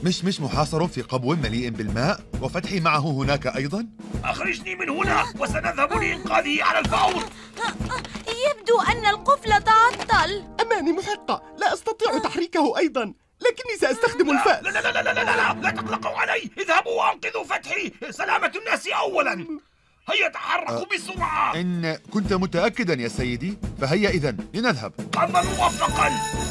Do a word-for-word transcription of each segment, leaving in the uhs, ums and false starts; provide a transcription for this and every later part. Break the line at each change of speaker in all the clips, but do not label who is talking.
مش مش محاصر في قبو مليء بالماء وفتحي معه هناك أيضا؟
أخرجني من هنا وسنذهب لإنقاذه على الفور.
يبدو أن القفل تعطل.
أماني محقة، لا أستطيع تحريكه أيضا، لكني سأستخدم الفأس.
لا لا لا لا لا لا لا, لا تقلقوا علي، اذهبوا وأنقذوا فتحي، سلامة الناس أولا. هيا تحركوا بسرعة.
إن كنت متأكدا يا سيدي، فهيا إذن لنذهب.
حظا موفقا.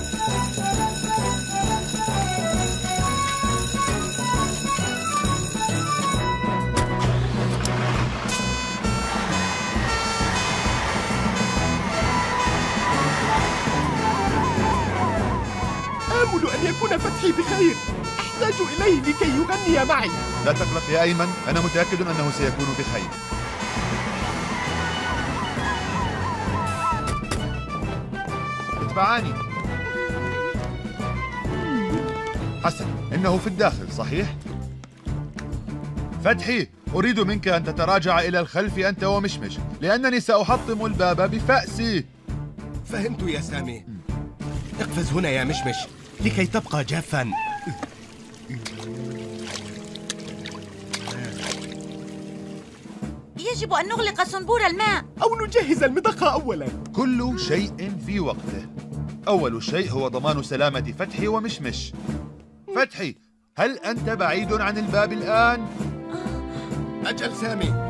آمل أن يكون فتحي بخير، أحتاج إليه لكي يغني معي.
لا تقلق يا أيمن، أنا متأكد أنه سيكون بخير. اتبعاني. حسن، إنه في الداخل صحيح؟ فتحي، أريد منك أن تتراجع إلى الخلف أنت ومشمش، لأنني سأحطم الباب بفأسي.
فهمت يا سامي. اقفز هنا يا مشمش لكي تبقى جافا.
يجب أن نغلق صنبور الماء
أو نجهز المضخة أولا.
كل شيء في وقته. أول شيء هو ضمان سلامة فتحي ومشمش. فتحي، هل أنت بعيد عن الباب الآن؟
أجل سامي.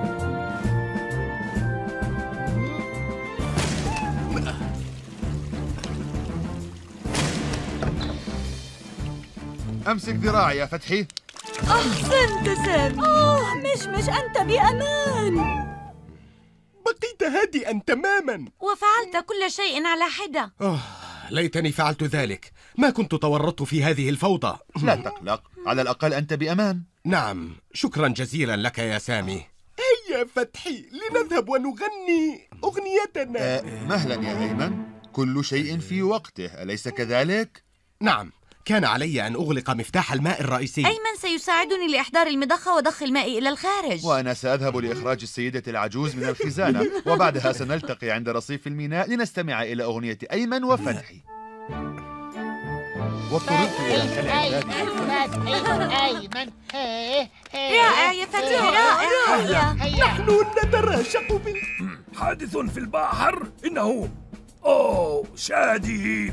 أمسك ذراعي يا فتحي.
أحسنت سامي. أوه مشمش، أنت بأمان.
بقيت هادئا تماما
وفعلت كل شيء على حدة.
أوه، ليتني فعلت ذلك، ما كنت تورطت في هذه الفوضى.
لا تقلق، على الأقل أنت بأمان.
نعم، شكرا جزيلا لك يا سامي. هيا فتحي لنذهب ونغني أغنيتنا.
أه مهلا يا أيمن، كل شيء في وقته، أليس كذلك؟
نعم، كان علي أن أغلق مفتاح الماء الرئيسي.
أيمن سيساعدني لإحضار المضخة وضخ الماء إلى الخارج.
وأنا سأذهب لإخراج السيدة العجوز من الخزانة، وبعدها سنلتقي عند رصيف الميناء لنستمع إلى أغنية أيمن وفتحي. واضطررت إلى الحلقة.
أيمن
رائع يا فتحي، رائع.
نحن نتراشق بال
حادث في البحر، إنه أوه شادي.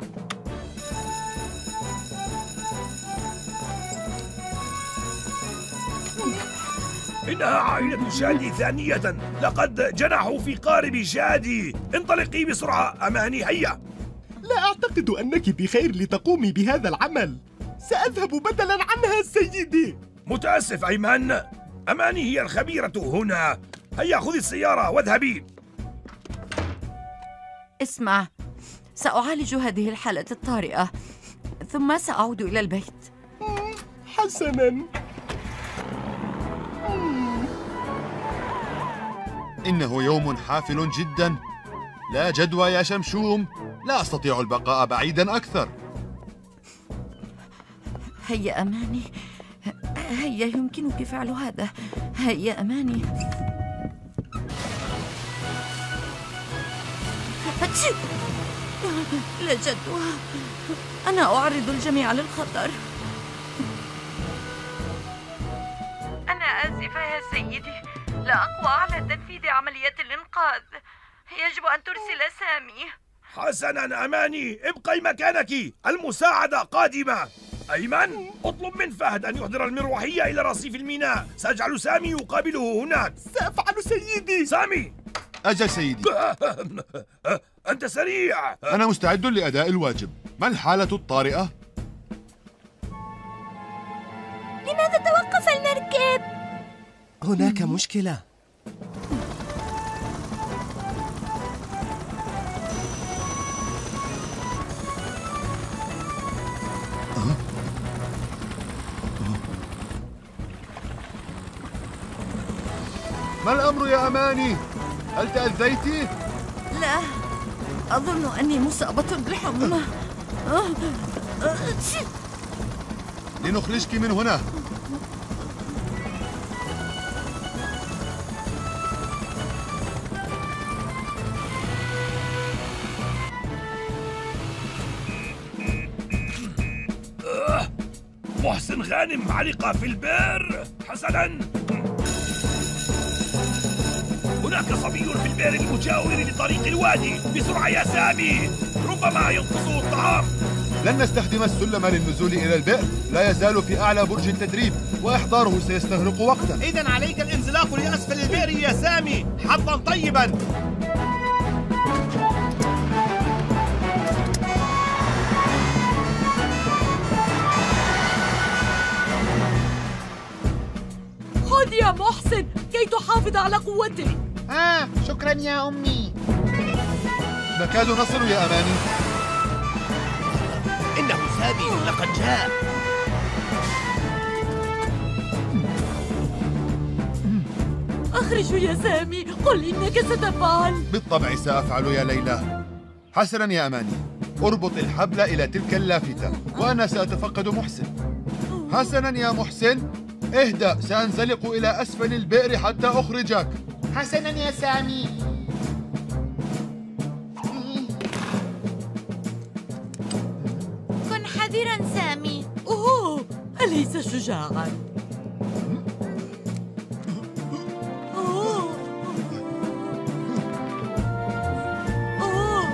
إنها عائلة شادي ثانية، لقد جنحوا في قارب شادي. انطلقي بسرعة أماني، هيا.
لا أعتقد أنك بخير لتقومي بهذا العمل، سأذهب بدلا عنها سيدي.
متأسف أيمن، أماني هي الخبيرة هنا. هيا خذي السيارة واذهبي.
اسمع، سأعالج هذه الحالة الطارئة ثم سأعود إلى البيت.
حسناً.
إنه يوم حافل جدا. لا جدوى يا شمشوم، لا أستطيع البقاء بعيدا أكثر.
هيا أماني، هيا يمكنك فعل هذا. هيا أماني. لا جدوى، أنا أعرض الجميع للخطر. أنا آسفة يا سيدي، لا أقوى على تنفيذ عملية الإنقاذ. يجب أن ترسل سامي.
حسناً أماني، ابقي مكانك، المساعدة قادمة. أيمن، اطلب من فهد أن يحضر المروحية إلى رصيف الميناء، سأجعل سامي يقابله هناك.
سأفعل سيدي.
سامي.
أجل سيدي.
أنت سريع.
أنا مستعد لأداء الواجب. ما الحالة الطارئة؟
لماذا توقف المركب؟
هناك مشكلة.
ما الأمر يا أماني؟ هل تأذيتِ؟
لا، أظن أني مصابة بالحمى.
لنخرجك من هنا.
محسن غانم علق في البئر. حسناً، هناك صبي في البئر المجاور لطريق الوادي. بسرعة يا سامي، ربما ينقصه الطعام.
لن نستخدم السلم للنزول إلى البئر، لا يزال في أعلى برج التدريب وإحضاره سيستغرق وقتا.
إذن عليك الانزلاق لأسفل البئر يا سامي. حظا طيبا.
خذ يا محسن كي تحافظ على قوتك.
آه شكرا يا أمي.
نكاد نصل يا أماني.
إنه سامي لقد جاء.
أخرجوا يا سامي، قل إنك ستفعل.
بالطبع سأفعل يا ليلى. حسنا يا أماني، اربط الحبل إلى تلك اللافتة وأنا سأتفقد محسن. حسنا يا محسن، اهدأ، سأنزلق إلى أسفل البئر حتى أخرجك.
حسنا يا سامي.
كن حذرا سامي. أوه، أليس شجاعا؟ أوه. أوه.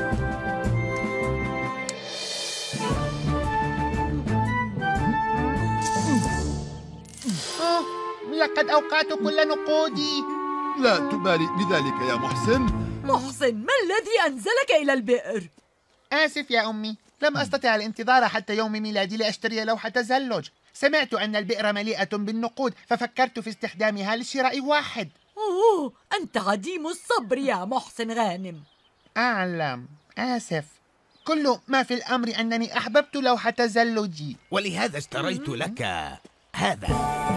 أوه لقد أوقعت كل نقودي.
لا تبالي بذلك يا محسن.
محسن، ما الذي أنزلك إلى البئر؟
آسف يا أمي، لم أستطع الانتظار حتى يوم ميلادي لأشتري لوحة تزلج. سمعت أن البئر مليئة بالنقود ففكرت في استخدامها لشراء واحد.
أوه، أنت عديم الصبر يا محسن غانم.
أعلم، آسف. كل ما في الأمر أنني أحببت لوحة تزلجي،
ولهذا اشتريت لك هذا.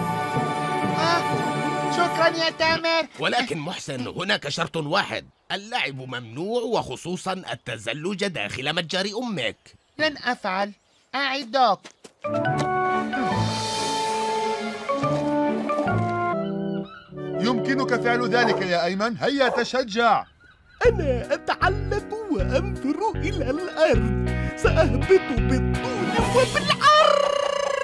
آه شكرا يا تامر.
ولكن محسن، هناك شرط واحد: اللعب ممنوع، وخصوصا التزلج داخل متجر أمك.
لن أفعل، أعدك.
يمكنك فعل ذلك يا أيمن، هيا تشجع.
أنا أتعلم وأنظر إلى الأرض، سأهبط بالطول وبالعرض.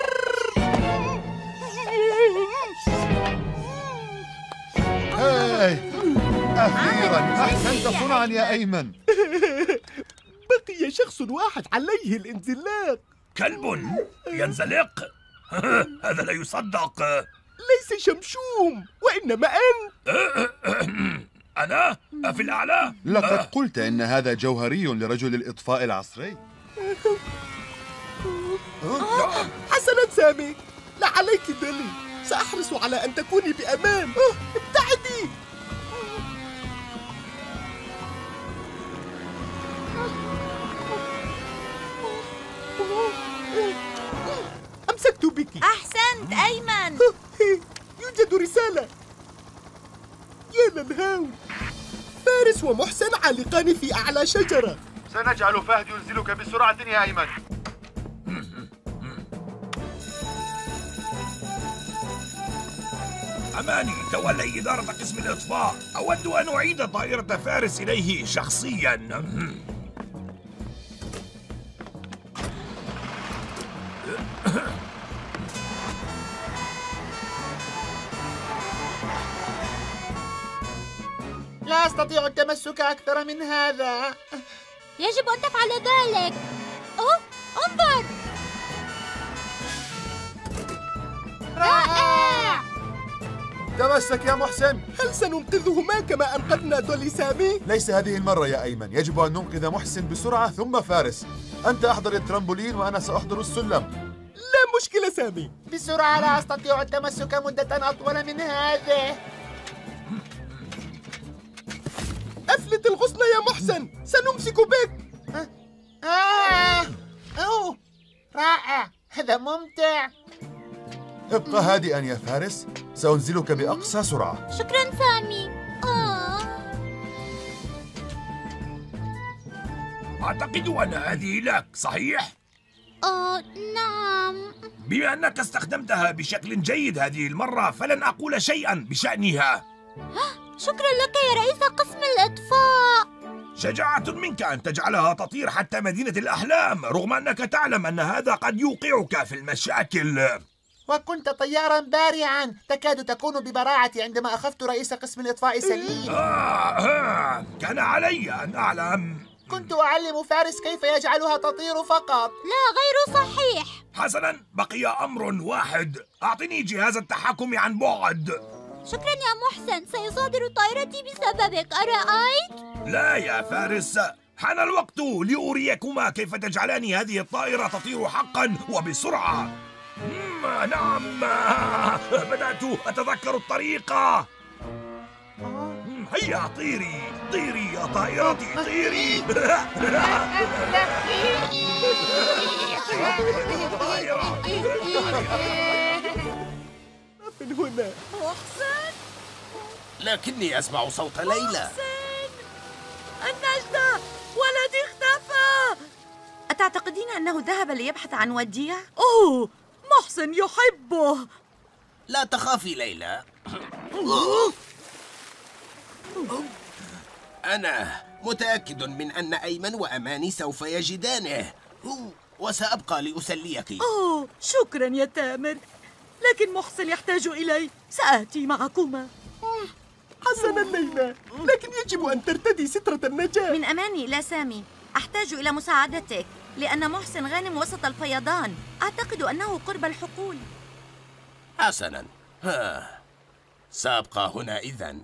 هاي أخيرا أحسنت صنعا يا أيمن.
بقي شخص واحد عليه الانزلاق.
كلب ينزلق؟ هذا لا يصدق.
ليس شمشوم، وإنما أنت.
أنا؟ في الأعلى؟
لقد قلت إن هذا جوهري لرجل الإطفاء العصري.
حسنا سامي، لا عليك دلي، سأحرص على أن تكوني بأمان. ابتعدي. أمسكت بك.
أحسنت أيمن.
يوجد رسالة. يا للهول، فارس ومحسن عالقان في أعلى شجرة.
سنجعل فهد ينزلك بسرعة يا أيمن.
أماني، تولي إدارة قسم الإطفاء. أود أن أعيد طائرة فارس إليه شخصياً.
لا أستطيع التمسك أكثر من هذا.
يجب أن تفعل ذلك. أوه، انظر.
رائع.
تمسك يا محسن.
هل سننقذهما كما أنقذنا دولي سامي؟
ليس هذه المرة يا أيمن، يجب أن ننقذ محسن بسرعة ثم فارس. أنت أحضر الترامبولين وأنا سأحضر السلم.
لا مشكلة سامي.
بسرعة، لا أستطيع التمسك مدة أطول من هذه.
أفلت الغصن يا محسن، سنمسك بك.
آه. أوه رائع، هذا ممتع.
ابقى هادئا يا فارس، سأنزلك بأقصى سرعة.
شكرا سامي. آه.
أعتقد أن هذه لك، صحيح؟
آه نعم.
بما أنك استخدمتها بشكل جيد هذه المرة، فلن أقول شيئا بشأنها.
شكرا لك يا رئيس قسم الإطفاء.
شجاعة منك أن تجعلها تطير حتى مدينة الأحلام رغم أنك تعلم أن هذا قد يوقعك في المشاكل.
وكنت طيارا بارعا، تكاد تكون ببراعتي عندما أخذت رئيس قسم الإطفاء سليم.
آه آه كان علي أن أعلم.
كنت أعلم فارس كيف يجعلها تطير فقط.
لا، غير صحيح.
حسناً، بقي أمر واحد. أعطني جهاز التحكم عن بعد.
شكرا يا محسن، سيصادر طائرتي بسببك، أرأيت؟
لا يا فارس، حان الوقت لأريكما كيف تجعلان هذه الطائرة تطير حقاً وبسرعة. مم، نعم، بدأت أتذكر الطريقة. مم، هيا طيري طيري يا طائرتي طيري.
من هنا.
محسن،
لكني أسمع صوت ليلى.
محسن، النجدة، ولدي اختفى. أتعتقدين أنه ذهب ليبحث عن وديع؟ أوه، محسن يحبه.
لا تخافي ليلى، أنا متأكد من أن أيمن وأماني سوف يجدانه، وسأبقى لأسليك.
أوه، شكرا يا تامر، لكن محسن يحتاج إلي. سآتي معكما.
حسنا ليلى، لكن يجب أن ترتدي سترة النجاة.
من أماني إلى سامي، أحتاج إلى مساعدتك لأن محسن غانم وسط الفيضان. أعتقد أنه قرب الحقول.
حسنا، ها. سأبقى هنا إذن.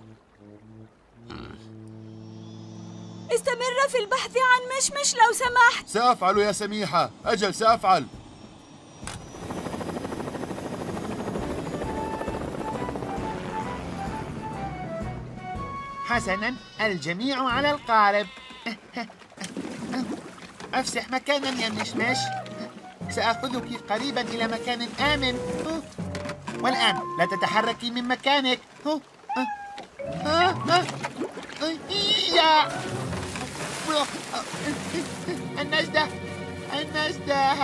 استمر في البحث عن مشمش لو سمحت.
سأفعل يا سميحة، أجل سأفعل.
حسناً، الجميع على القارب. أفسح مكاناً يا مشمش، سأخذك قريباً إلى مكان آمن. والآن لا تتحركي من مكانك. يا النجدة، النجدة،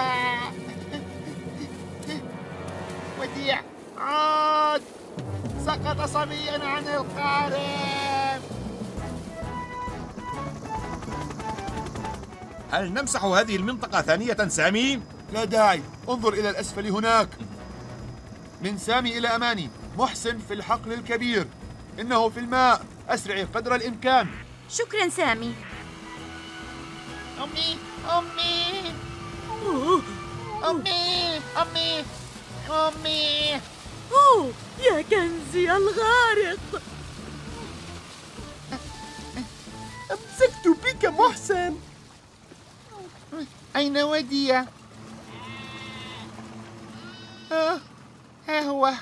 وديع عاد، سقط صبياً عن القارب.
هل نمسح هذه المنطقة ثانية سامي؟
لا داعي، انظر إلى الأسفل هناك. من سامي إلى أماني، محسن في الحقل الكبير، إنه في الماء، أسرعي قدر الإمكان.
شكرا سامي.
أمي، أمي، أمي، أمي، أمي.
أوه، يا كنزي الغارق.
أمسكت بك محسن.
أين وديع؟ آه، ها هو.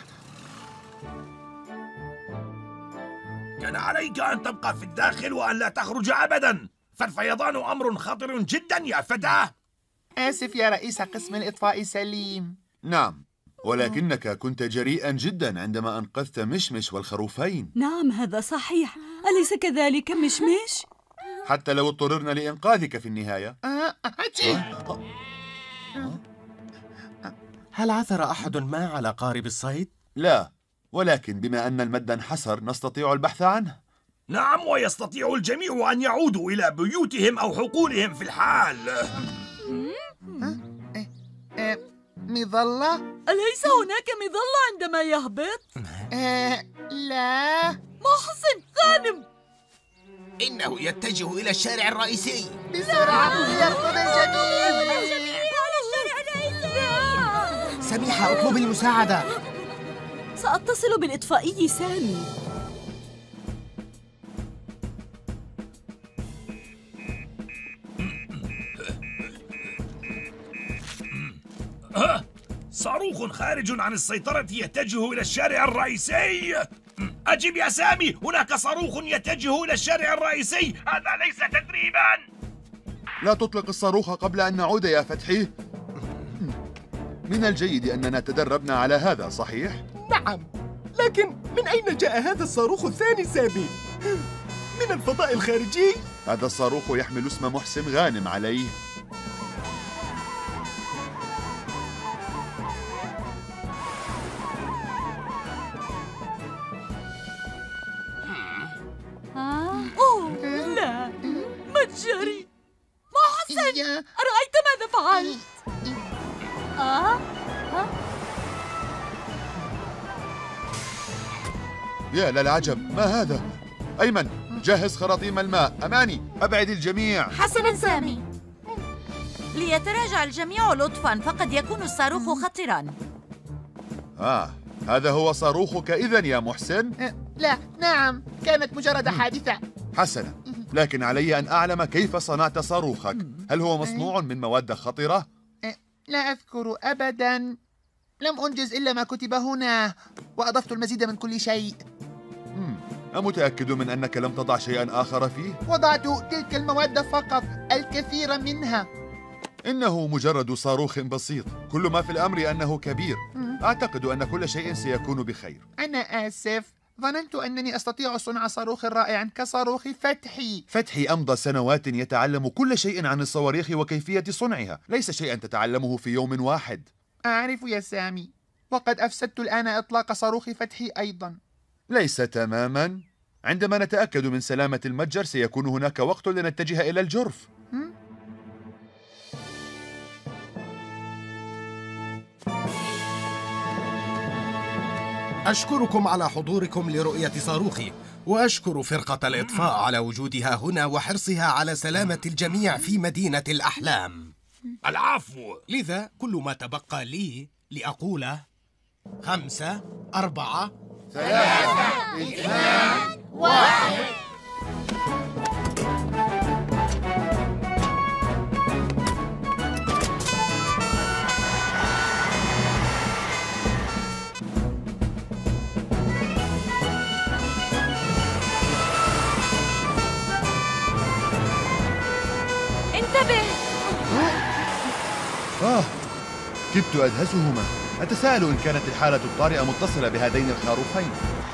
كان عليك أن تبقى في الداخل وأن لا تخرج أبداً، فالفيضان أمر خطر جداً يا فتى.
آسف يا رئيس قسم الإطفاء سليم.
نعم، ولكنك كنت جريئا جدا عندما أنقذت مشمش والخروفين.
نعم، هذا صحيح، أليس كذلك مشمش؟
حتى لو اضطررنا لإنقاذك في النهاية.
آه،
هل عثر أحد ما على قارب الصيد؟
لا، ولكن بما أن المد انحسر نستطيع البحث عنه.
نعم، ويستطيع الجميع أن يعودوا إلى بيوتهم أو حقولهم في الحال.
مظلة؟
أليس هناك مظلة عندما يهبط؟
آه، لا.
محسن، غانم.
إنه يتجه إلى الشارع الرئيسي.
بسرعة ليركض الجميع.
سميحة، اطلب المساعدة.
سأتصل بالإطفائي سامي.
صاروخ خارج عن السيطرة يتجه إلى الشارع الرئيسي. أجب يا سامي، هناك صاروخ يتجه إلى الشارع الرئيسي. هذا ليس تدريباً.
لا تطلق الصاروخ قبل أن نعود يا فتحي. من الجيد أننا تدربنا على هذا، صحيح؟
نعم، لكن من أين جاء هذا الصاروخ الثاني سامي؟ من الفضاء الخارجي؟
هذا الصاروخ يحمل اسم محسن غانم عليه.
ها؟
أوه لا،
فعلت؟ آه؟ ها؟
يا للعجب، ما هذا؟ أيمن، جهز خراطيم الماء. أماني، أبعد الجميع.
حسناً سامي. ليتراجع الجميع لطفاً، فقد يكون الصاروخ خطراً.
آه، هذا هو صاروخك إذن يا محسن؟
لا، نعم، كانت مجرد حادثة.
حسنا، لكن علي أن أعلم كيف صنعت صاروخك. هل هو مصنوع من مواد خطرة؟
لا أذكر أبداً. لم أنجز إلا ما كتب هنا، وأضفت المزيد من كل شيء.
أمتأكد من أنك لم تضع شيئاً آخر فيه؟
وضعت تلك المواد فقط، الكثير منها.
إنه مجرد صاروخ بسيط، كل ما في الأمر أنه كبير. أعتقد أن كل شيء سيكون بخير.
أنا آسف، ظننت أنني أستطيع صنع صاروخ رائع كصاروخ فتحي.
فتحي أمضى سنوات يتعلم كل شيء عن الصواريخ وكيفية صنعها، ليس شيئاً تتعلمه في يوم واحد.
أعرف يا سامي، وقد أفسدت الآن إطلاق صاروخ فتحي أيضاً.
ليس تماماً. عندما نتأكد من سلامة المتجر سيكون هناك وقت لنتجه إلى الجرف.
أشكركم على حضوركم لرؤية صاروخي، وأشكر فرقة الإطفاء على وجودها هنا وحرصها على سلامة الجميع في مدينة الأحلام.
العفو.
لذا كل ما تبقى لي لأقوله خمسة أربعة
ثلاثة اثنان واحد.
انتبه.
آه، كدت أدهسهما. أتساءل إن كانت الحالة الطارئة متصلة بهذين الخروفين.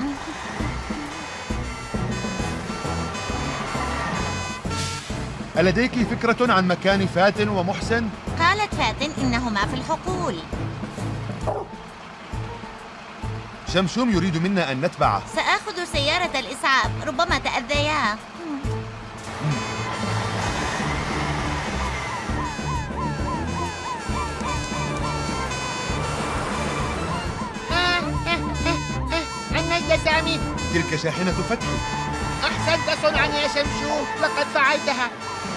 ألديك فكرة عن مكان فاتن ومحسن؟
قالت فاتن إنهما في الحقول.
شمشوم يريد منا أن نتبعه.
سآخذ سيارة الإسعاف، ربما تأذيا.
عنيت سامي.
تلك شاحنة فتحي.
أحسنت صنعا يا شمشوم، لقد فعلتها.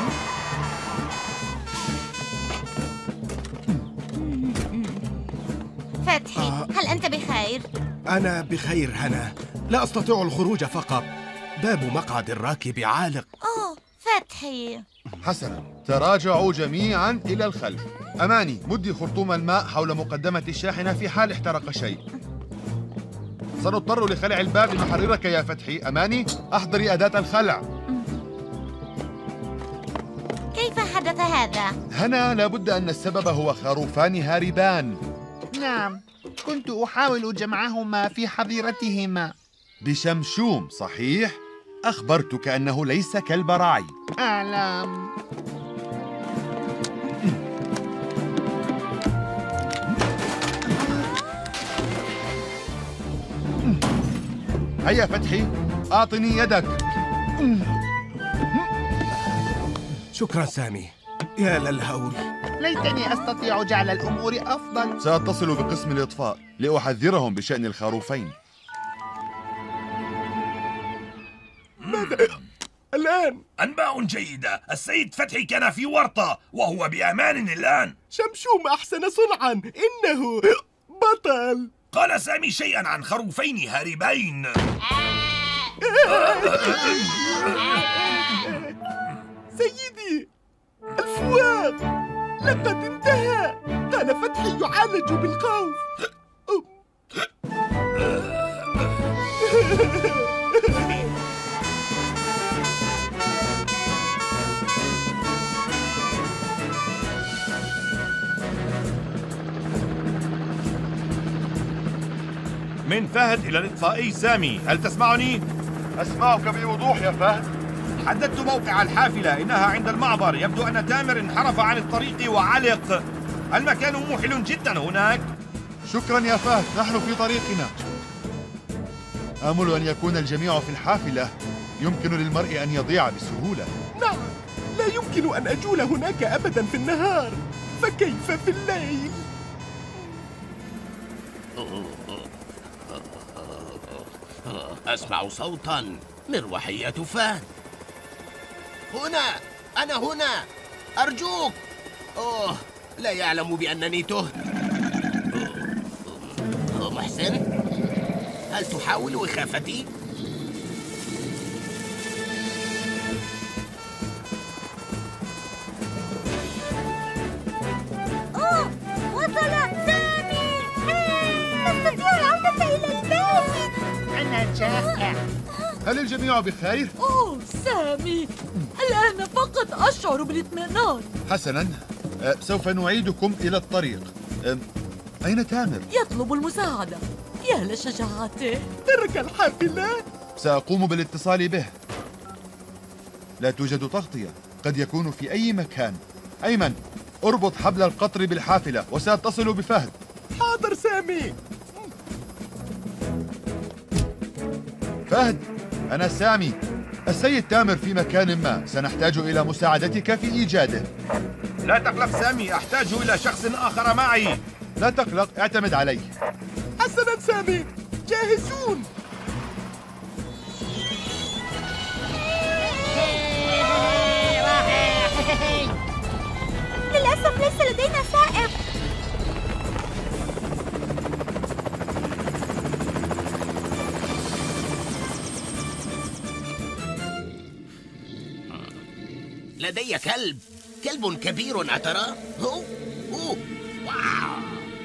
فتحي، هل أنت بخير؟
أنا بخير هنا، لا أستطيع الخروج فقط، باب مقعد الراكب عالق.
أوه فتحي.
حسنا، تراجعوا جميعا إلى الخلف. أماني، مدي خرطوم الماء حول مقدمة الشاحنة في حال احترق شيء. سنضطر لخلع الباب لنحررك يا فتحي. أماني، أحضري أداة الخلع.
كيف حدث هذا؟
هنا لابد أن السبب هو خروفان هاربان.
نعم، كنت أحاول جمعهما في حظيرتهما.
بشمشوم، صحيح؟ أخبرتك أنه ليس كلب راعي.
أعلم.
هيا فتحي، أعطني يدك.
شكرا سامي، يا للهول.
ليتني أستطيع جعل الأمور أفضل.
سأتصل بقسم الإطفاء لأحذرهم بشأن الخروفين.
ماذا الآن؟
أنباء جيدة، السيد فتحي كان في ورطة وهو بأمان الآن.
شمشوم أحسن صنعا، إنه بطل.
قال سامي شيئا عن خروفين هاربين.
سيدي الفؤاد لقد انتهى، قال فتحي يعالج بالخوف.
من فهد إلى الإطفائي سامي، هل تسمعني؟
أسمعك بوضوح يا فهد.
حددت موقع الحافلة، إنها عند المعبر. يبدو أن تامر انحرف عن الطريق وعلق. المكان موحل جدا هناك.
شكرا يا فهد، نحن في طريقنا. آمل أن يكون الجميع في الحافلة. يمكن للمرء أن يضيع بسهولة.
نعم، لا يمكن أن أجول هناك أبدا في النهار. فكيف في الليل؟
أسمع صوتا، مروحية فهد. هنا، أنا هنا، أرجوك. أوه، لا يعلم بأنني تهت. أوه، محسن، هل تحاول إخافتي؟
أوه، وصل سامي. نستطيع العودة إلى البيت.
أنا جائع.
هل الجميع بخير؟
أوه سامي، الآن فقط أشعر بالاطمئنان.
حسناً، أه، سوف نعيدكم إلى الطريق. أه، أين تامر؟
يطلب المساعدة. يا لشجاعته.
ترك الحافلة.
سأقوم بالاتصال به. لا توجد تغطية، قد يكون في أي مكان. أيمن، اربط حبل القطر بالحافلة وسأتصل بفهد.
حاضر سامي.
فهد، أنا سامي. السيد تامر في مكان ما، سنحتاج إلى مساعدتك في إيجاده.
لا تقلق سامي، أحتاج إلى شخص آخر معي.
لا تقلق، اعتمد علي.
حسنا سامي، جاهزون.
للأسف ليس لدينا سائق.
لدي كلب، كلب كبير أترى؟ هو هو واو.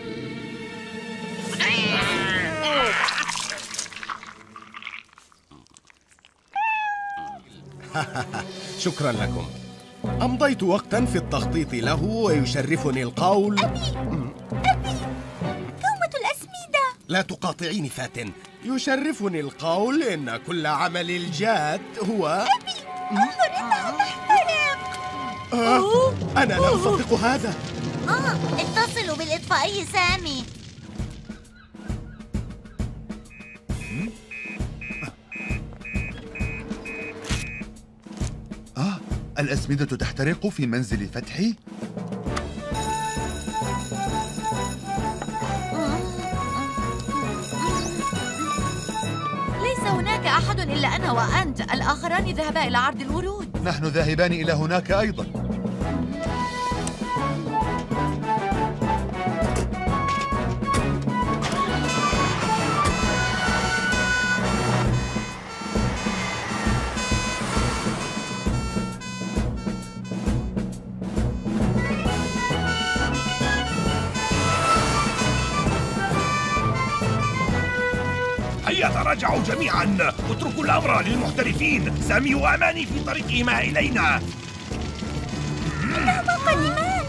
شكرا لكم. أمضيت وقتا في التخطيط له ويشرفني القول.
أبي أبي كومة الأسمدة.
لا تقاطعيني فاتن. يشرفني القول إن كل عمل الجاد هو
أبي انظر إنها تحترق.
آه، أنا لا أصدق هذا.
آه، اتصلوا بالإطفائي سامي.
آه، الأسمدة تحترق في منزل فتحي؟
ليس هناك أحد إلا أنا وأنت، الآخران ذهبا إلى عرض الورود.
نحن ذاهبان إلى هناك أيضا.
هيا تراجعوا جميعا، اتركوا الأمر للمحترفين. سامي وأماني في طريقهما إلينا.
إنهما قادمان.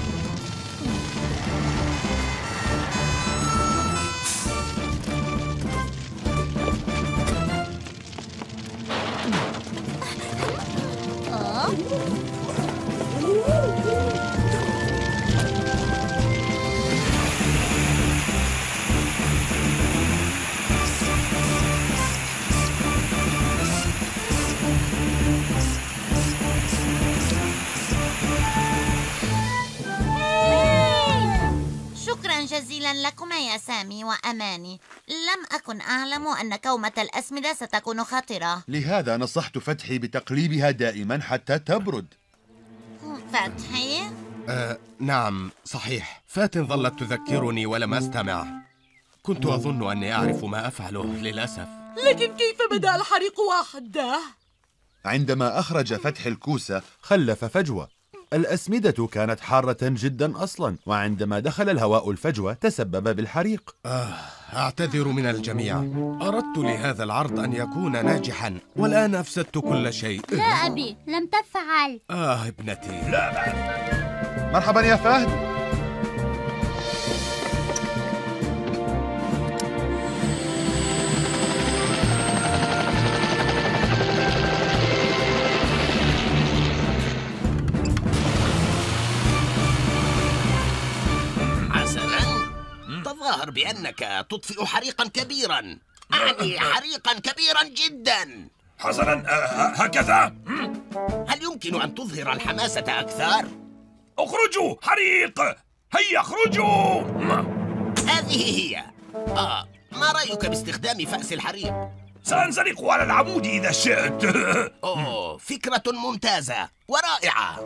جزيلا لكما يا سامي وأماني. لم أكن أعلم أن كومة الأسمدة ستكون خطرة.
لهذا نصحت فتحي بتقليبها دائما حتى تبرد.
فتحي؟
آه، نعم صحيح. فاتن ظلت تذكرني ولم أستمع. كنت أظن أني أعرف ما أفعله للأسف.
لكن كيف بدأ الحريق وحده؟
عندما أخرج فتحي الكوسة خلف فجوة. الأسمدة كانت حارة جدا أصلا، وعندما دخل الهواء الفجوة تسبب بالحريق.
آه، أعتذر من الجميع. أردت لهذا العرض أن يكون ناجحا، والآن أفسدت كل شيء.
لا أبي، لم تفعل.
آه ابنتي.
لا بأس.
مرحبا يا فهد.
تظاهر بأنك تطفئ حريقا كبيرا، أعني حريقا كبيرا جدا.
حسنا، هكذا.
هل يمكن أن تظهر الحماسة أكثر؟
اخرجوا! حريق! هيا اخرجوا!
هذه هي. آه ما رأيك باستخدام فأس الحريق؟
سأنزلق على العمود إذا شئت.
أوه فكرة ممتازة ورائعة.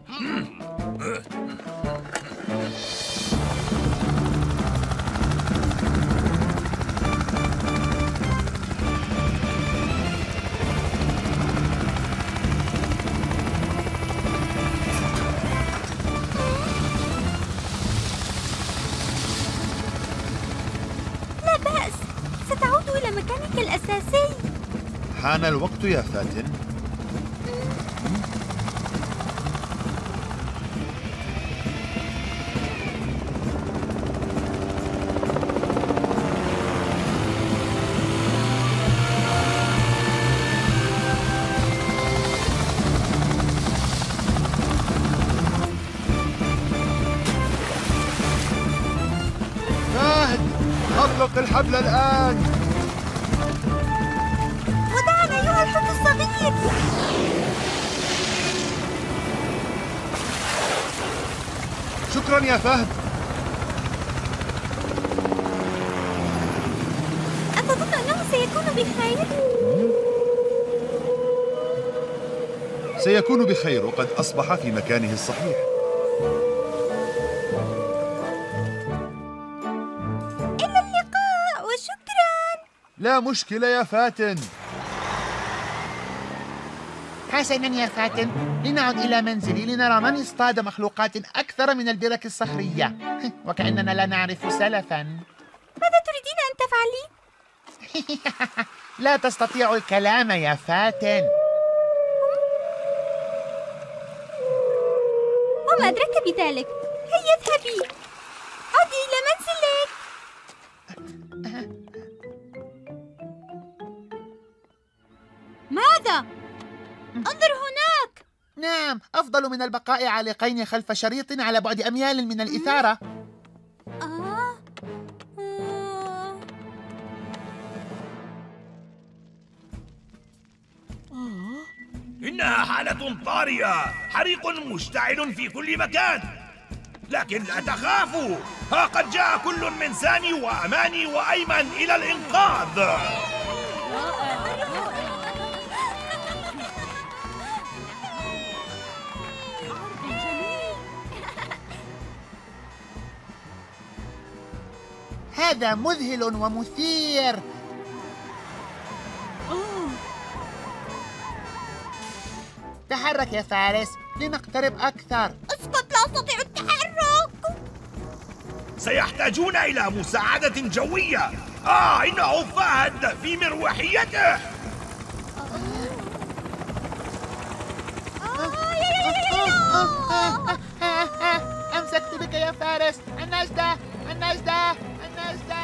لا بأس، ستعود إلى مكانك الأساسي.
حان الوقت يا فاتن. فهد، أطلق الحبل الآن.
ودعنا أيها الحوت الصغير.
شكرا يا فهد.
أتظن أنه سيكون بخير؟
سيكون بخير وقد أصبح في مكانه الصحيح.
إلى اللقاء وشكرا.
لا مشكلة يا فاتن.
حسناً يا فاتن، لنعد إلى منزلي لنرى من اصطاد مخلوقات أكثر من البرك الصخرية. وكأننا لا نعرف سلفاً.
ماذا تريدين أن تفعلي؟
لا تستطيع الكلام يا فاتن.
وما أدرك بذلك. هيا اذهبي، عودي إلى منزلك. ماذا؟ انظر هناك.
نعم، أفضل من البقاء عالقين خلف شريط على بعد أميال من الإثارة.
آه. آه.
إنها حالة طارئة، حريق مشتعل في كل مكان. لكن لا تخافوا، ها قد جاء كل من سامي وأماني وأيمن إلى الإنقاذ.
هذا مذهل ومثير. تحرك يا فارس لنقترب أكثر.
اسكت، لا أستطيع التحرك.
سيحتاجون إلى مساعدة جوية. آه إنه فهد في مروحيته.
أمسكت بك يا فارس. النجدة النجدة النجدة.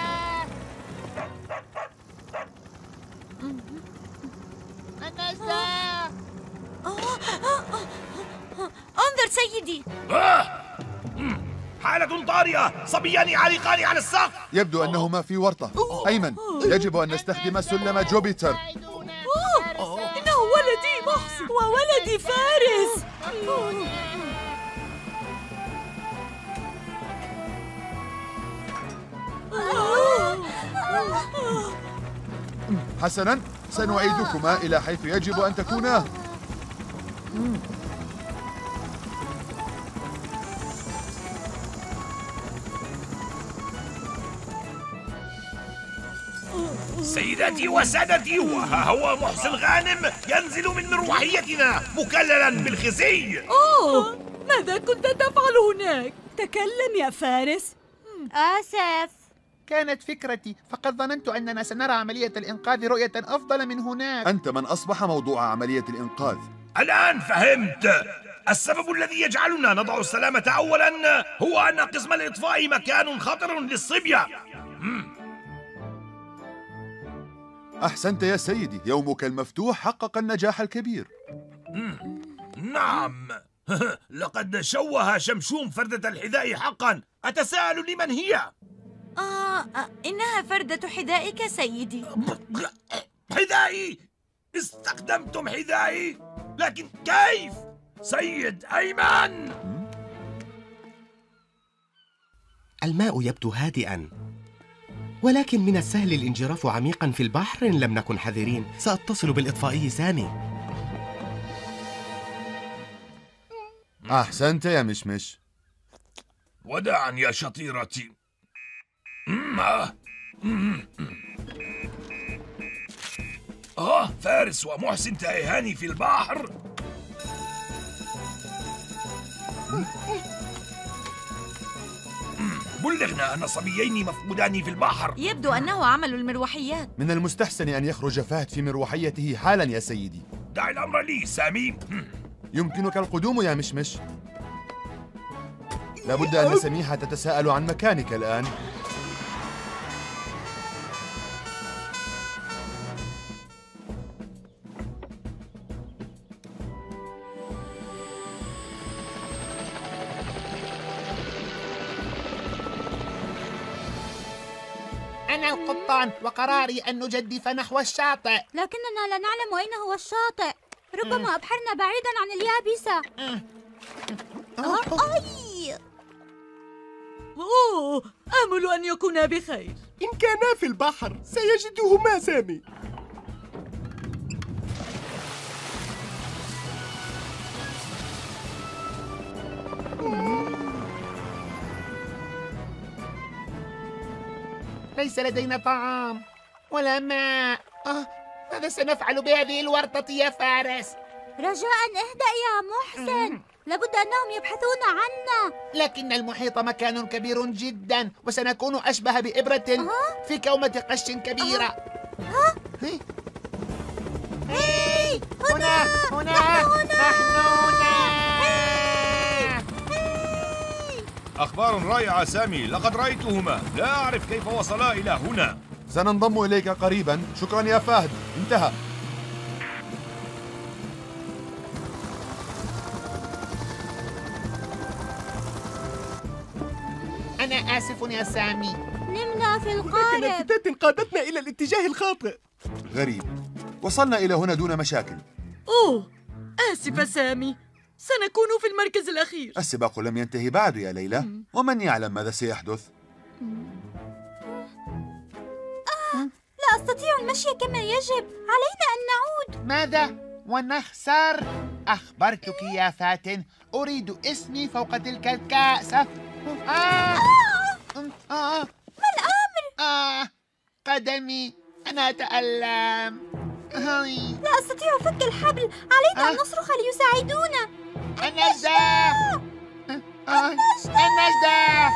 النجدة.
انظر سيدي.
آه. حالة طارئة، صبيان عالقان على السقف.
يبدو أنهما في ورطة. أيمن، يجب أن نستخدم سلم جوبيتر.
إنه ولدي محسن وولدي فارس.
حسناً، سنعيدكما إلى حيث يجب أن تكونا.
سيداتي وسادتي، وها هو محسن غانم ينزل من مروحيتنا مكللا بالخزي.
أوه، ماذا كنت تفعل هناك؟ تكلم يا فارس.
آسف.
كانت فكرتي، فقد ظننت أننا سنرى عملية الإنقاذ رؤية أفضل من هناك.
أنت من أصبح موضوع عملية الإنقاذ.
الآن فهمت. السبب الذي يجعلنا نضع السلامة أولاً هو أن قسم الإطفاء مكان خطر للصبية.
أحسنت يا سيدي، يومك المفتوح حقق النجاح الكبير.
نعم. لقد شوه شمشوم فردة الحذاء حقاً. أتساءل لمن هي؟
آه إنها فردة حذائك سيدي.
حذائي؟ استخدمتم حذائي؟ لكن كيف؟ سيد أيمن!
الماء يبدو هادئا، ولكن من السهل الانجراف عميقا في البحر إن لم نكن حذرين. سأتصل بالإطفائي سامي.
أحسنت يا مشمش.
وداعا يا شطيرتي. آه. آه فارس ومحسن تائهان في البحر. بلغنا أن صبيين مفقودان في البحر.
يبدو أنه عمل المروحيات.
من المستحسن أن يخرج فهد في مروحيته حالا يا سيدي.
دع الأمر لي سامي.
يمكنك القدوم يا مشمش. لابد أن سميحة تتساءل عن مكانك الآن.
أنا القبطان وقراري أن نجدف نحو الشاطئ.
لكننا لا نعلم أين هو الشاطئ. ربما أبحرنا بعيدا عن اليابسة. أي.
أوه، آمل أن يكونا بخير.
إن كانا في البحر سيجدهما سامي.
ليس لدينا طعام ولا ماء. آه، ماذا سنفعل بهذه الورطة يا فارس؟
رجاء اهدأ يا محسن. لابد أنهم يبحثون عنا.
لكن المحيط مكان كبير جدا، وسنكون أشبه بإبرة في كومة قش كبيرة.
ها؟ هي هنا
هنا نحن هنا.
أخبار رائعة سامي، لقد رأيتهما. لا أعرف كيف وصلا إلى هنا.
سننضم إليك قريبا. شكرا يا فهد. انتهى.
أنا آسف يا سامي.
نمنا في
هناك
القارب.
لافتات قادتنا إلى الاتجاه الخاطئ.
غريب، وصلنا إلى هنا دون مشاكل.
أوه، آسفة سامي، سنكون في المركز الأخير.
السباق لم ينتهي بعد يا ليلى، ومن يعلم ماذا سيحدث.
آه، لا أستطيع المشي كما يجب. علينا أن نعود.
ماذا؟ ونخسر؟ أخبرتك يا فاتن، أريد اسمي فوق تلك الكأسة. آه.
آه.
آه.
ما الأمر؟
آه. قدمي، أنا أتألم. هاي.
لا أستطيع فك الحبل. علينا أن نصرخ ليساعدونا.
النجدة. النجدة.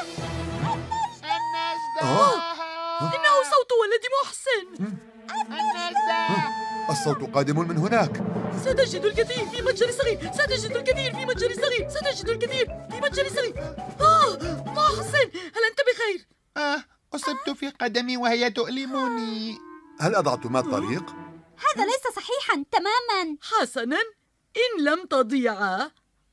النجدة.
إنه صوت ولد محسن.
النجدة.
الصوت قادم من هناك.
ستجد الكثير في متجر صغير. ستجد الكثير في متجر صغير. ستجد الكثير في متجر صغير. آه، محسن، هل أنت بخير؟
آه، أصبت في قدمي وهي تؤلمني.
هل أضعتما الطريق؟
هذا ليس صحيحا تماما.
حسنا، إن لم تضيعا.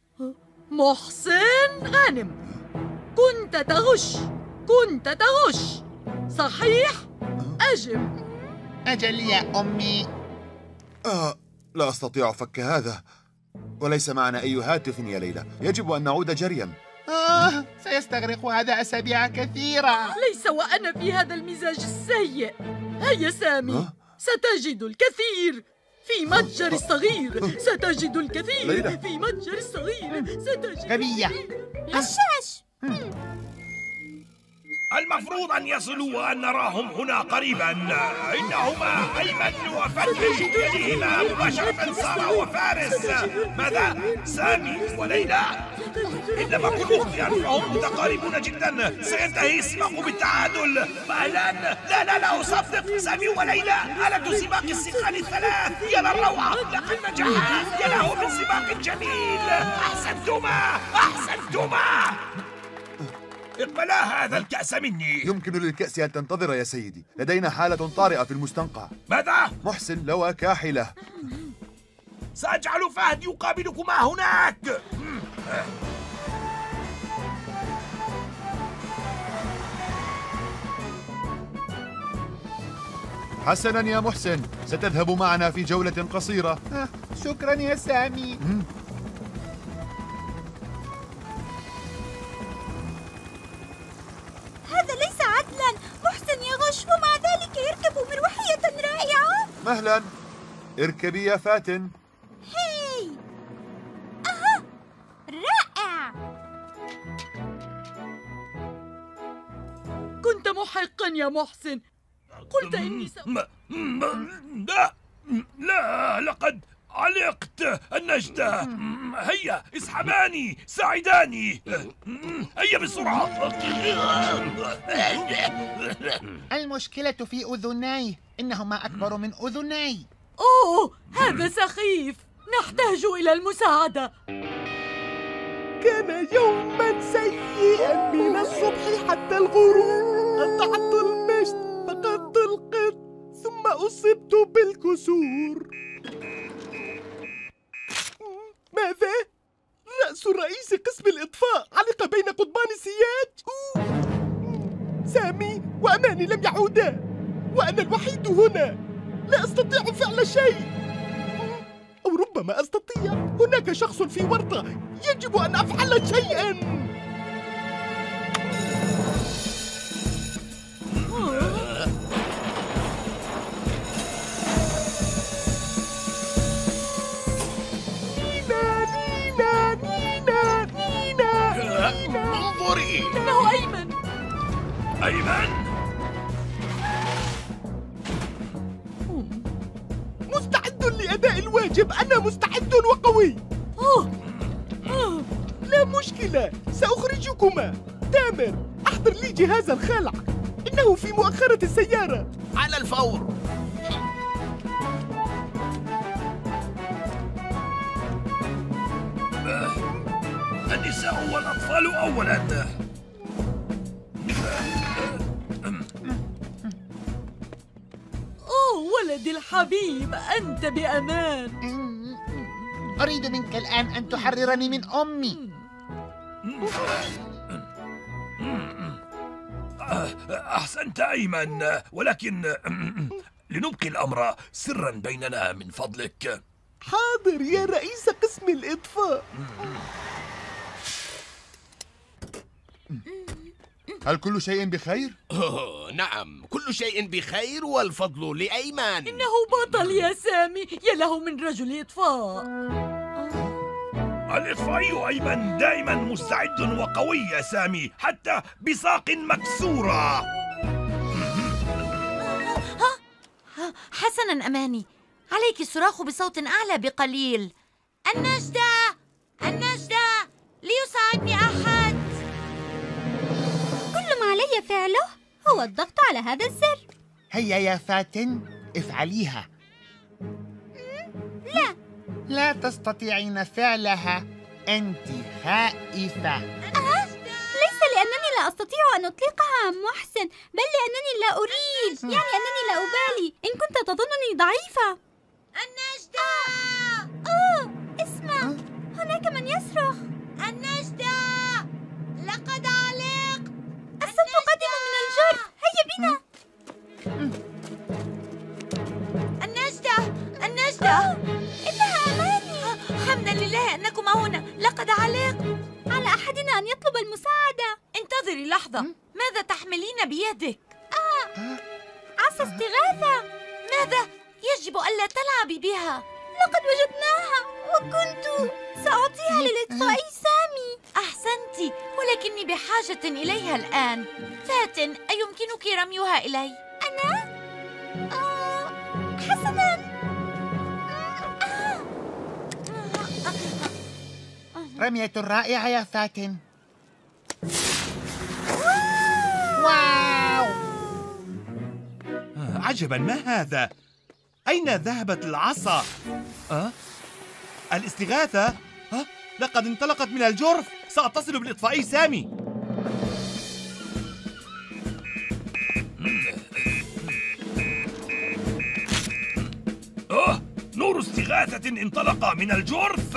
محسن غانم، كنت تغش. كنت تغش، صحيح؟ أجب.
أجل يا أمي.
آه، لا أستطيع فك هذا، وليس معنا أي هاتف يا ليلى. يجب أن نعود جريا.
آه، سيستغرق هذا أسابيع كثيرة.
ليس وأنا في هذا المزاج السيء. هيا سامي، أه؟ ستجد الكثير في متجر الصغير. ستجد الكثير ليلى. في متجر الصغير. ستجد
غبية.
غشاش.
المفروض أن يصلوا وأن نراهم هنا قريبا. إنهما أيمن وفتح يديهما مباشرة سارة وفارس. ماذا؟ سامي وليلى؟ إن لم أكن مخطئا فهم متقاربون جدا. سينتهي السباق بالتعادل. الآن لا لا لا أصدق. سامي وليلى آلة سباق الثقل الثلاث. يا للروعة، لقد نجحا. يا له من سباق جميل. أحسنتما أحسنتما. اقبلا هذا الكأس مني.
يمكن للكأس أن تنتظر يا سيدي. لدينا حالة طارئة في المستنقع.
ماذا؟
محسن لوى كاحلة.
سأجعل فهد يقابلكما هناك.
حسنا يا محسن، ستذهب معنا في جولة قصيرة.
آه، شكرا يا سامي.
مم. مهلا، اركبي يا فاتن.
هاي أها، رائع.
كنت محقا يا محسن، قلت إني س...
م... م... لا لا لقد علقت النجدة. هيا اسحباني، ساعداني، هيا بسرعة.
المشكلة في أذنيه، إنهما أكبر من أذني.
أوه، هذا سخيف، نحتاج إلى المساعدة.
كان يوما سيئا من الصبح حتى الغروب. قطعت المشط فقدت القط ثم أصبت بالكسور. ماذا؟ رأس رئيس قسم الإطفاء علق بين قضبان السياج. سامي وأماني لم يعودا، وأنا الوحيد هنا، لا أستطيع فعل شيء. أو ربما أستطيع، هناك شخص في ورطة، يجب أن أفعل شيئا.
انظري،
إنه أيمن.
أيمن؟
مستعد لأداء الواجب، أنا مستعد وقوي.
أوه. أوه.
لا مشكلة، سأخرجكما. تامر، أحضر لي جهاز الخلع، إنه في مؤخرة السيارة.
على الفور.
النساء والأطفال أولاً.
أوه ولدي الحبيب، أنت بأمان.
أريد منك الآن أن تحررني من أمي.
أحسنت أيمن، ولكن لنبقي الأمر سراً بيننا من فضلك.
حاضر يا رئيس قسم الإطفاء.
هل كل شيء بخير؟
أوه نعم، كل شيء بخير والفضل لأيمن.
إنه بطل يا سامي، يا له من رجل إطفاء.
الإطفائي أيمن دائما مستعد وقوي يا سامي، حتى بساق مكسورة.
حسنا أماني، عليك الصراخ بصوت أعلى بقليل. النجدة، النجدة، ليساعدني أحد.
كل ما علي فعله هو الضغط على هذا الزر.
هيا يا فاتن، افعليها.
لا،
لا تستطيعين فعلها، أنت خائفة.
أه؟ ليس لأنني لا أستطيع أن أطلقها عن محسن، بل لأنني لا أريد، يعني أنني لا أبالي. إن كنت تظنني ضعيفة.
النجدة!
أوه، اسمع، هناك من يصرخ.
النجدة! لقد علقت.
الصوت قادم من الجرف، هيا بنا.
النجدة! النجدة!
إنها أماني.
حمدا لله أنكما هنا، لقد علقت.
على أحدنا أن يطلب المساعدة.
انتظري لحظة، ماذا تحملين بيدك؟
آه، عصا استغاثة.
ماذا؟ يجب ألا تلعبي بها.
لقد وجدناها وكنت سأعطيها للإطفائي سامي.
أحسنتِ، ولكني بحاجة إليها الآن. فاتن، أيمكنك رميها إلي؟
أنا؟ آه، حسناً.
رمية رائعة يا فاتن. واو!
عجبا، ما هذا؟ أين ذهبت العصا؟ أه؟ الاستغاثة؟ أه؟ لقد انطلقت من الجرف. سأتصل بالإطفائي سامي.
أوه، نور استغاثة انطلق من الجرف.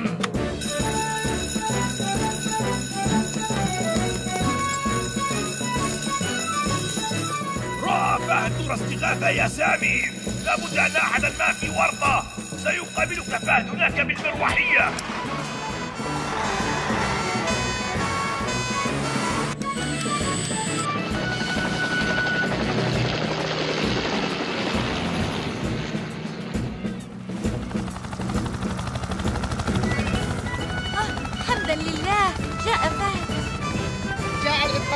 رأى فهد نور استغاثة يا سامي. لابد أن أحدا ما في ورطة. سيقابلك فهد هناك بالمروحية.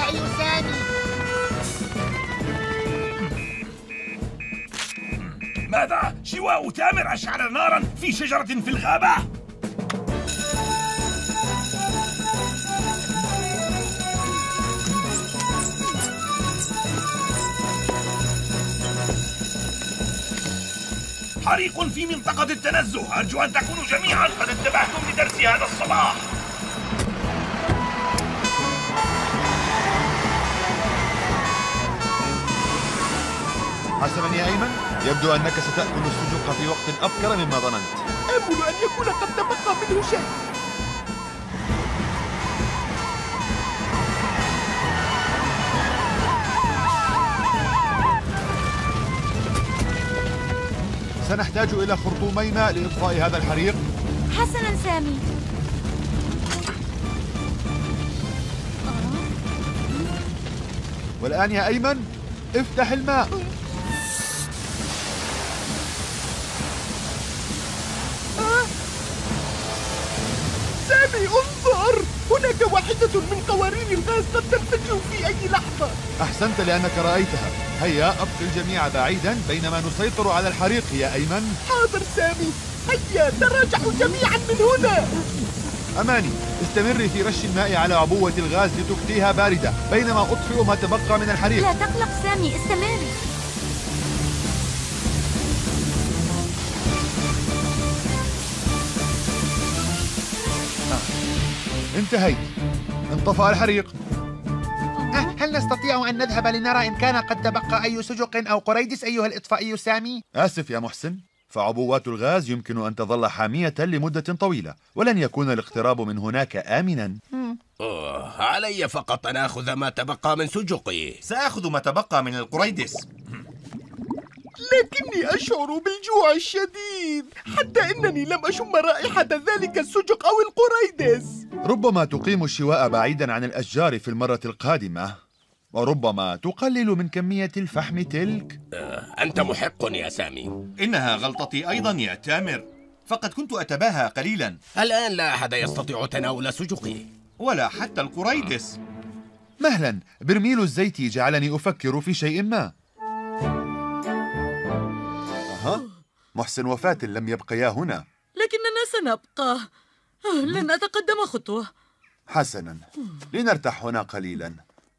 الإطفاء سامي.
ماذا؟ شواء تامر أشعل نارا في شجرة في الغابة؟ حريق في منطقة التنزه، أرجو أن تكونوا جميعا قد انتبهتم لدرس هذا الصباح.
حسنا يا أيمن، يبدو أنك ستأكل السجق في وقت أبكر مما ظننت.
آمل أن يكون قد تبقى منه شيء.
سنحتاج إلى خرطومي ماء لإطفاء هذا الحريق.
حسنا سامي.
والآن يا أيمن افتح الماء.
آه. سامي انظر، هناك واحدة من قوارير الغاز قد تنفجر في أي لحظة.
أحسنت لأنك رأيتها. هيا أبقي الجميع بعيدا بينما نسيطر على الحريق يا أيمن.
حاضر سامي، هيا تراجعوا جميعا من هنا.
أماني، استمري في رش الماء على عبوة الغاز لتبقيها باردة بينما أطفئ ما تبقى من الحريق.
لا تقلق سامي، استمر.
آه. انتهيت. انطفأ الحريق.
أه هل نستطيع أن نذهب لنرى إن كان قد تبقى أي سجق أو قريدس أيها الإطفائي سامي؟
آسف يا محسن، فعبوات الغاز يمكن أن تظل حامية لمدة طويلة، ولن يكون الاقتراب من هناك آمناً.
أوه، علي فقط أن آخذ ما تبقى من سجقي.
سآخذ ما تبقى من القريدس.
لكني أشعر بالجوع الشديد، حتى إنني لم أشم رائحة ذلك السجق أو القريدس.
ربما تقيم الشواء بعيداً عن الأشجار في المرة القادمة، وربما تقلل من كمية الفحم تلك.
آه، أنت محق يا سامي.
إنها غلطتي أيضا يا تامر، فقد كنت أتباهى قليلا.
الآن لا أحد يستطيع تناول سجقي
ولا حتى القريدس.
مهلا، برميل الزيت جعلني أفكر في شيء ما. أها، محسن وفاتن لم يبقيا هنا.
لكننا سنبقى. لن أتقدم خطوة.
حسنا، لنرتاح هنا قليلا.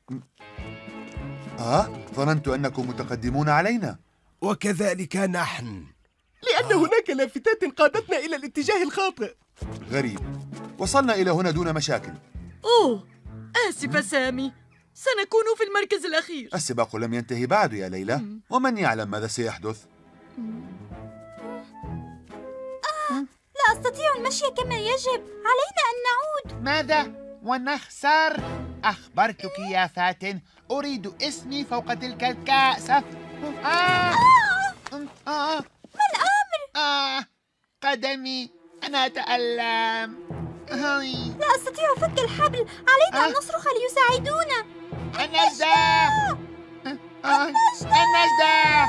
آه، ظننت أنكم متقدمون علينا.
وكذلك نحن،
لأن هناك لافتات قادتنا إلى الاتجاه الخاطئ.
غريب، وصلنا إلى هنا دون مشاكل.
أوه، آسفة سامي، سنكون في المركز الأخير.
السباق لم ينتهي بعد يا ليلى، ومن يعلم ماذا سيحدث.
آه، لا أستطيع المشي كما يجب، علينا أن نعود.
ماذا؟ ونخسر؟ أخبرتك يا فاتن، أريد اسمي فوق تلك الكأسة. آه.
آه.
آه.
ما الأمر؟
آه. قدمي، أنا أتألم. هاي.
لا أستطيع فك الحبل، علينا آه. أن نصرخ ليساعدونا.
النجدة. النجدة. النجدة.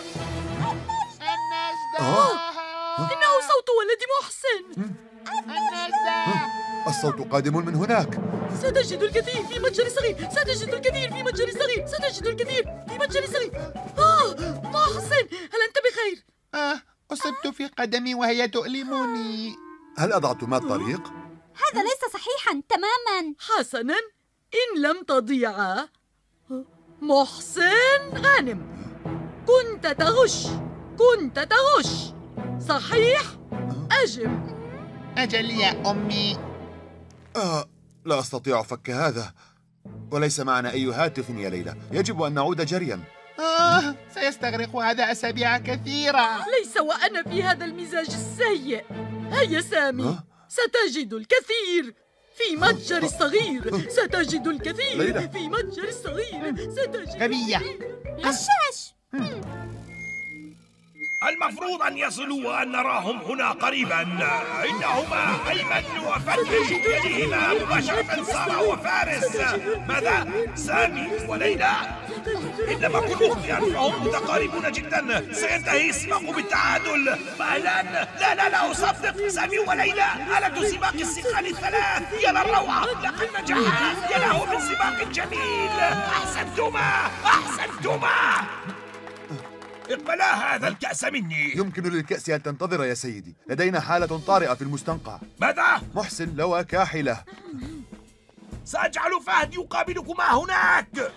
النجدة.
إنه صوت ولد محسن.
النجدة.
الصوت قادم من هناك.
ستجد الكثير في متجر صغير، ستجد الكثير في متجر صغير، ستجد الكثير في متجر صغير. آه، محسن، هل أنت بخير؟
آه، أصبت في قدمي وهي تؤلمني.
هل أضعت ما الطريق؟
هذا ليس صحيحا تماما.
حسنا، إن لم تضيعا. محسن غانم، كنت تغش، كنت تغش، صحيح؟ أجب.
أجل يا أمي.
آه، لا أستطيع فك هذا، وليس معنا أي هاتف يا ليلى، يجب أن نعود جريا.
آه، سيستغرق هذا أسابيع كثيرة.
ليس وأنا في هذا المزاج السيء. هيا سامي، أه؟ ستجد الكثير في متجر الصغير، ستجد الكثير ليلى. في متجر الصغير، ستجد
غبية.
هشاش.
المفروض أن يصلوا وأن نراهم هنا قريبا. إنهما أيمن وفتحي يليهما مباشرة سارة وفارس. ماذا؟ سامي وليلى؟ إن لم أكن مخطئا فهم متقاربون جدا. سينتهي السباق بالتعادل. لا لا لا لا أصدق. سامي وليلى آلة سباق الثقل الثلاث. يا للروعة، لقد نجحا. يا له من سباق جميل. أحسنتما أحسنتما. اقبلا هذا الكأس مني.
يمكن للكأس أن تنتظر يا سيدي، لدينا حالة طارئة في المستنقع.
ماذا؟
محسن لوى كاحلة.
سأجعل فهد يقابلكما هناك.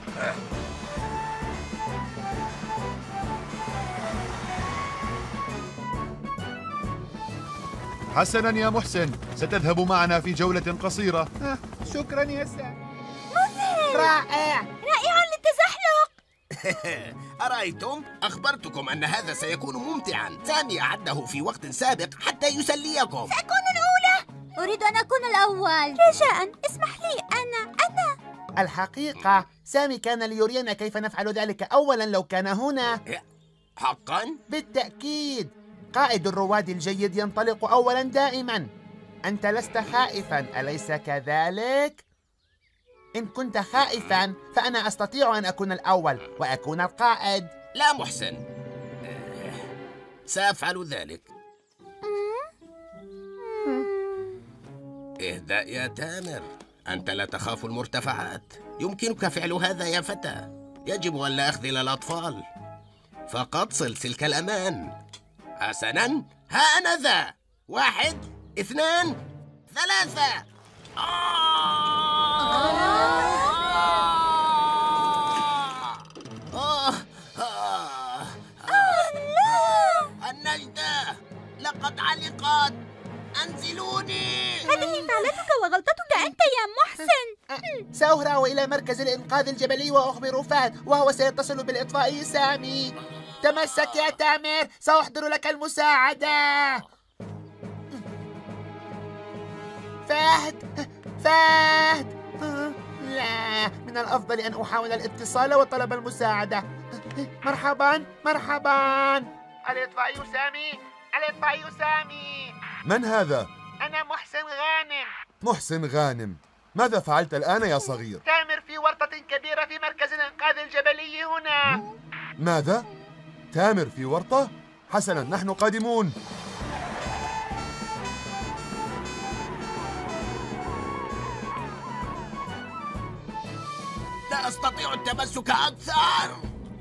حسناً يا محسن، ستذهب معنا في جولة قصيرة.
آه، شكراً يا سامي.
مذهل.
رائع
رائع للتزحلق.
أرأيتم؟ أخبرتكم أن هذا سيكون ممتعاً. سامي أعده في وقت سابق حتى يسليكم.
سأكون الأولى. أريد أن أكون الأول. رجاءً اسمح لي. أنا أنا
الحقيقة سامي كان ليرينا كيف نفعل ذلك أولاً لو كان هنا.
حقاً؟
بالتأكيد. قائد الرواد الجيد ينطلق أولاً دائماً. أنت لست خائفاً، أليس كذلك؟ إن كنت خائفاً فأنا أستطيع أن أكون الأول وأكون القائد.
لا محسن، سأفعل ذلك. اهدأ يا تامر، أنت لا تخاف المرتفعات. يمكنك فعل هذا يا فتى. يجب أن لا أخذل الأطفال. فقط صل سلك الأمان. حسناً، ها أنا ذا. واحد، اثنان، ثلاثة. آه! آه! آه! آه! النجدة لقد علقت. أنزلوني.
هذه فعلتك وغلطتك أنت يا محسن.
سأهرع إلى مركز الإنقاذ الجبلي وأخبر فهد، وهو سيتصل بالإطفاء. سامي تمسك يا تامر، سأحضر لك المساعدة. فهد فهد لا، من الأفضل أن أحاول الاتصال وطلب المساعدة. مرحبا مرحبا. الإطفائي سامي، الإطفائي سامي.
من هذا؟
أنا محسن غانم.
محسن غانم، ماذا فعلت الآن يا صغير؟
تامر في ورطة كبيرة في مركز الإنقاذ الجبلي هنا.
ماذا؟ تامر في ورطة؟ حسناً، نحن قادمون.
لا أستطيع التمسك أكثر.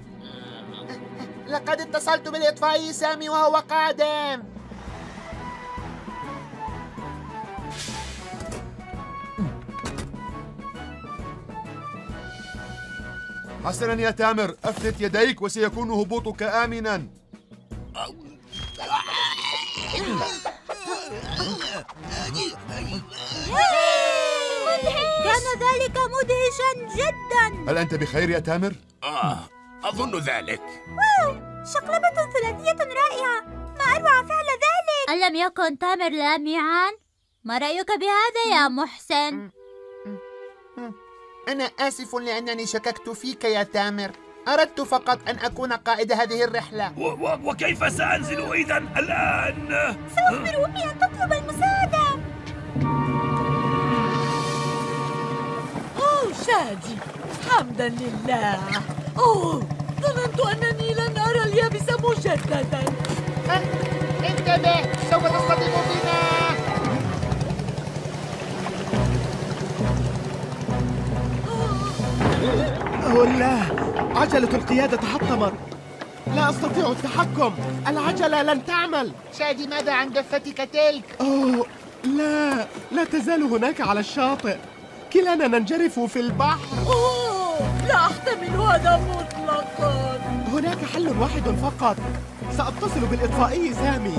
لقد اتصلت بالإطفائي سامي وهو قادم.
حسناً يا تامر، أفلت يديك وسيكون هبوطك آمناً.
كان ذلك مدهشا جدا.
هل أنت بخير يا تامر؟
آه، أظن ذلك.
واو، شقلبة ثلاثية رائعة. ما أروع فعل ذلك. ألم يكن تامر لامعا؟ ما رأيك بهذا يا محسن؟
أنا آسف لأنني شككت فيك يا تامر. أردت فقط أن أكون قائد هذه الرحلة.
و و وكيف سأنزل إذن الآن؟
سأخبر أمي أن تطلب المساعدة.
أوه شادي، حمدا لله. أوه، ظننت أنني لن أرى اليابس مجددا.
انتبه، سوف تصطدم بنا.
أوه لا، عجلة القيادة تحطمت. لا أستطيع التحكم، العجلة لن تعمل.
شادي، ماذا عن دفتك تلك؟
أوه لا، لا تزال هناك على الشاطئ. كلانا ننجرف في البحر.
أوه، لا أحتمل هذا مطلقا.
هناك حل واحد فقط. سأتصل بالإطفائي سامي.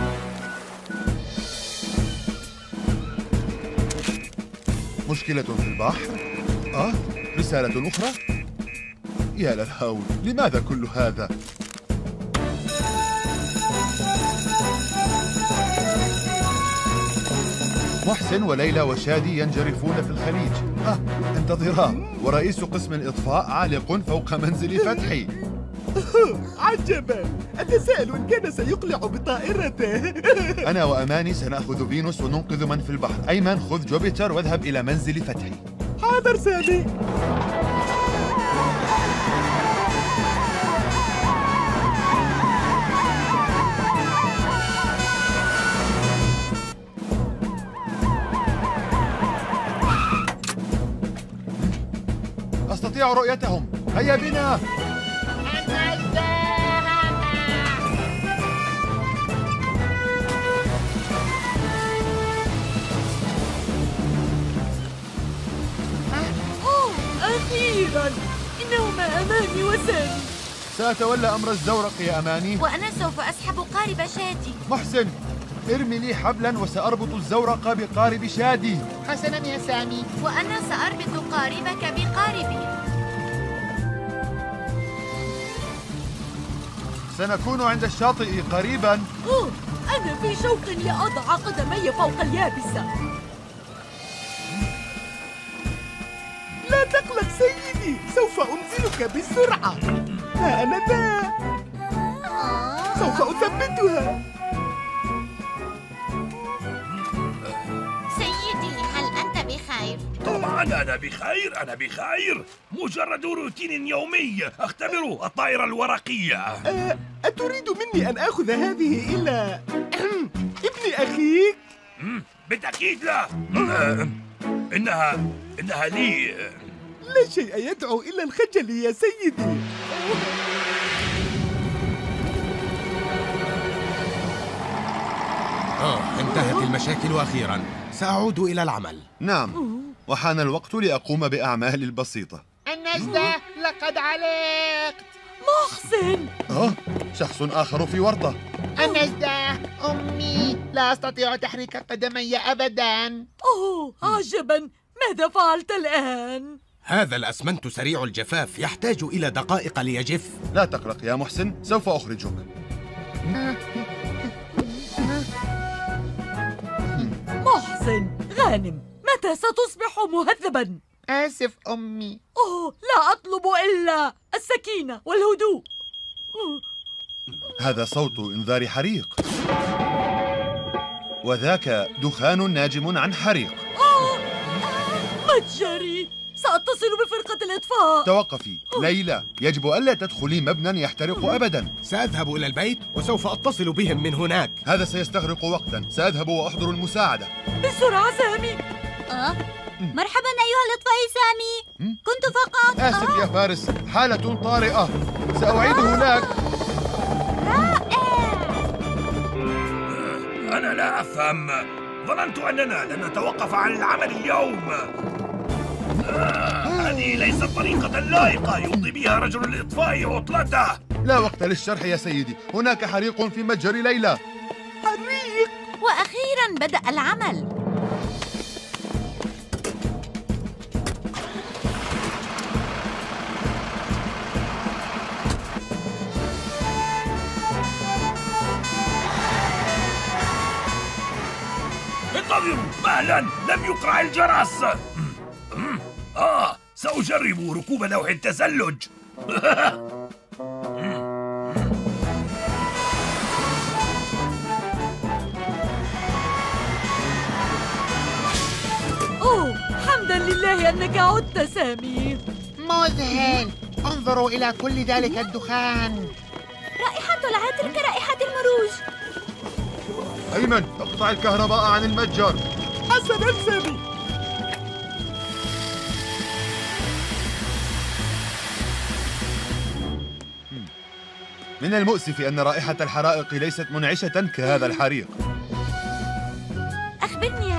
مشكلة في البحر؟ آه، رسالة أخرى؟ يا للهول، لماذا كل هذا؟ محسن وليلى وشادي ينجرفون في الخليج. آه، انتظرا، ورئيس قسم الإطفاء عالق فوق منزل فتحي.
عجبا، أتساءل إن كان سيقلع بطائرته.
أنا وأماني سنأخذ فينوس وننقذ من في البحر. أيمن خذ جوبيتر واذهب إلى منزل فتحي.
حاضر سامي.
أستطيع رؤيتهم. هيا بنا.
أخيراً إنهما أماني وسامي.
سأتولى أمر الزورق يا أماني.
وأنا سوف أسحب قارب شادي.
محسن، ارمي لي حبلاً وسأربط الزورق بقارب شادي.
حسناً يا سامي.
وأنا سأربط قاربك بقاربي.
سنكون عند الشاطئ قريباً.
أوه، أنا في شوق لأضع قدمي فوق اليابسة.
لا تقلق سيدي، سوف أنزلك بسرعة. ها أنا ذا، سوف أثبتها.
سيدي، هل أنت بخير؟
طبعا أنا بخير، أنا بخير. مجرد روتين يومي أختبر الطائرة الورقية.
أه، أتريد مني أن آخذ هذه إلى ابن أخيك؟
بالتأكيد لا. إنها إنها لي.
لا شيء يدعو إلى الخجل يا سيدي.
آه، انتهت المشاكل أخيراً. سأعود إلى العمل.
نعم، وحان الوقت لأقوم بأعمالي البسيطة.
النجدة، لقد علقت.
محسن.
آه، شخص آخر في ورطة.
النجدة، أمي، لا أستطيع تحريك قدمي أبداً.
أوه، عجباً. ماذا فعلت الآن؟
هذا الأسمنت سريع الجفاف، يحتاج إلى دقائق ليجف.
لا تقلق يا محسن، سوف أخرجك.
محسن، غانم، متى ستصبح مهذباً؟
آسف أمي.
أوه، لا أطلب إلا السكينة والهدوء.
هذا صوت إنذار حريق، وذاك دخان ناجم عن حريق.
آه، متجري، سأتصل بفرقة الإطفاء.
توقفي ليلى، يجب ألا تدخلي مبنى يحترق أبدا.
سأذهب إلى البيت وسوف أتصل بهم من هناك.
هذا سيستغرق وقتا، سأذهب وأحضر المساعدة.
بسرعة سامي.
آه. مرحبا أيها الإطفائي سامي. كنت فقط
آسف
آه.
يا فارس، حالة طارئة، سأعيده لك.
أنا لا أفهم، ظننت أننا لن نتوقف عن العمل اليوم. هذه ليست طريقة لائقة يمضي بها رجل الإطفاء عطلته.
لا وقت للشرح يا سيدي، هناك حريق في متجر ليلى.
حريق.
وأخيراً بدأ العمل.
انتظروا، مهلا، لم يقرع الجرس. آه، سأجرب ركوب لوح التزلج.
أوه، حمداً لله أنك عدت سامي.
مذهل، انظروا إلى كل ذلك الدخان.
رائحة العطر كرائحة المروج.
أيمن، اقطع الكهرباء عن المتجر.
حسناً سامي.
من المؤسف أن رائحة الحرائق ليست منعشة كهذا الحريق.
أخبرني